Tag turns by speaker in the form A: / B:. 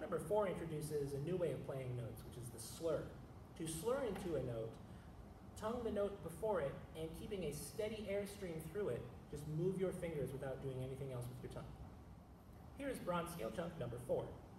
A: number 4 introduces a new way of playing notes, which is the slur. To slur into a note, tongue the note before it, and keeping a steady airstream through it, just move your fingers without doing anything else with your tongue. Here is bronze scale chunk number 4.